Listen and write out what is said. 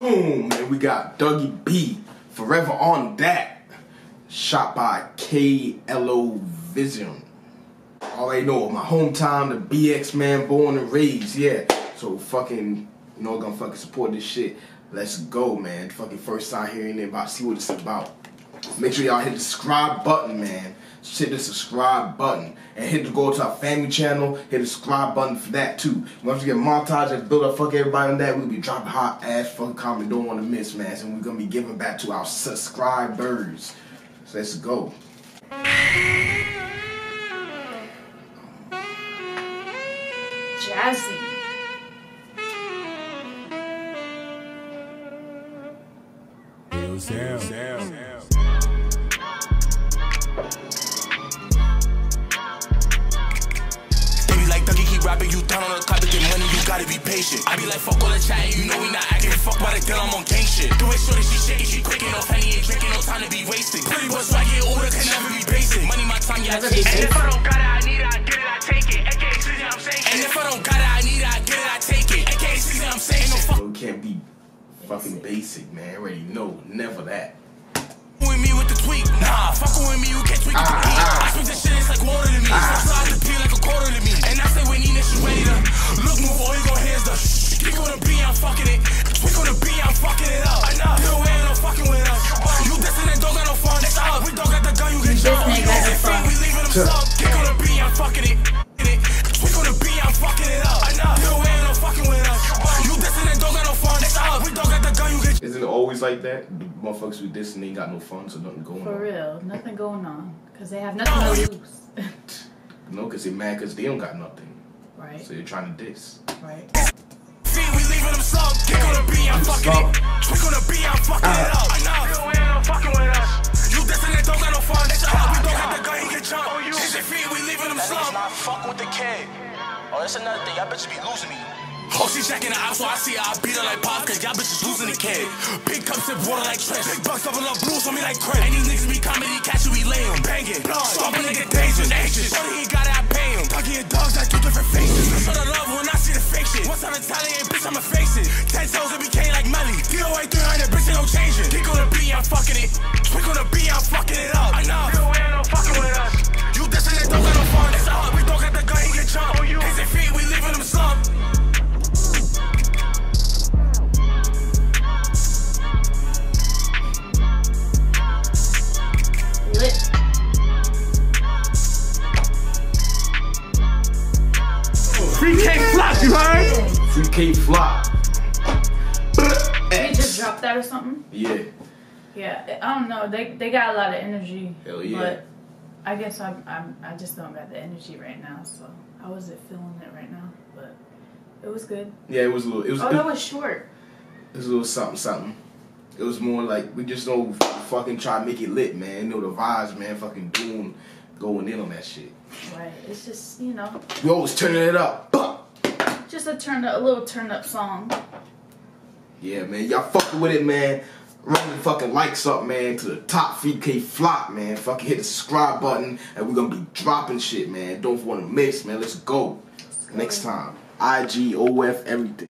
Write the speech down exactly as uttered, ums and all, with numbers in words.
Boom, and we got Dougie B, Forever on That, shot by K L O Vision. Already know my hometown, the B X man, born and raised, yeah. So fucking, you know, gonna fucking support this shit. Let's go, man. Fucking first time hearing it, about to see what it's about. Make sure y'all hit the subscribe button, man. Just hit the subscribe button. And hit the go to our family channel. Hit the subscribe button for that too. Once we get montage and build up fuck everybody on that, we'll be dropping hot ass fucking comment. Don't want to miss, man. And we're gonna be giving back to our subscribers. So let's go. Jazzy. Sam, Sam, Sam. Rapping, you down on the clock to get money, you gotta be patient. I be like, fuck all the chatting, you know we not acting. Fuck by the girl, I'm on gang shit. Do it sure that she shaking, she quick, no penny, ain't drinking, no time to be wasting. Pretty boys right here, older can never be basic. Money, my time, yeah, I take it. And if I don't got it, I need it, I get it, I take it. A K A season, I'm saying. And if I don't got it, I need it, I get it, I take it. A K A season, I'm saying. No fuck. We can't be fucking basic, man. Already know, never that. With me with the tweak, nah. Fucking with me, you can't tweak it to me. I swing this shit, it's like water to me. So slide the peel like a quarter to me. And I say when you next, you ready to look, move, or you gon' here's the tweak on the beat, I'm fucking it. Tweak on the beat, I'm fucking it up. I know, you ain't no fucking with us. You dissing and don't got no fun. It's up. We don't got the gun, you get shot. You don't get free, we leaving them stuck. Kick on the beat, I'm fucking it. Tweak on the beat, I'm fucking it up. I know, you ain't no fucking with us. You dissing and don't got no fun. It's up. We don't got the gun, you get. Isn't it always like that? The motherfuckers with this and they ain't got no fun, so nothing going For on. For real, nothing going on. Because they have nothing to lose. No, because they're mad because they don't got nothing. Right. So they're trying to diss. Right. See, we leaving them slug. Kick on the beat, I'm fucking it. Trick on the beat, I'm fucking it up. I know, you ain't no fucking with us. You dissing and don't got no fun. It's how we don't got the gun, he can jump. Hit your feet, we leaving them slug. Not fucking with the kid. Oh, that's another thing. Y'all bitches be losing me. Oh, she checking the op, so I see her, I beat her like pop, cause y'all bitches losing the kid. Big cups of water like Trent. Big bucks double up blues on me like Craig. And these niggas be comedy, catch you, we lay him. Banging, blood, stop a nigga dangerous, anxious. Shorty, he got it, I pay him. Ducky and dogs got two different faces. For the love when I see the fake shit. Once I'm Italian, bitch, I'ma face it. Ten toes, it became like Melly. You know, three hundred, bitch, ain't no changing. Kick on the beat, I'm fucking it. Trick on the beat, I'm fucking it up. I know, you ain't no fucking with us. You dissing and don't got no fun. It's up, we don't got the gun, he can jump. His and feet, we leaving them slump. three K flop, you heard? three K flop. They just dropped that or something? Yeah. Yeah, I don't know. They they got a lot of energy. Hell yeah. But I guess I'm, I'm, I just don't got the energy right now, so I wasn't feeling it right now. But it was good. Yeah, it was a little. It was. Oh, it, that was short. It was a little something, something. It was more like we just don't fucking try to make it lit, man. You know the vibes, man. Fucking doing, going in on that shit. Right. It's just, you know. We always turning it up. Just a turn up, a little turn up song. Yeah, man. Y'all fucking with it, man. Run the fucking likes up, man, to the top three K flop, man. Fucking hit the subscribe button, and we're gonna be dropping shit, man. Don't want to miss, man. Let's go. Let's go. Next time. I G, O F, everything.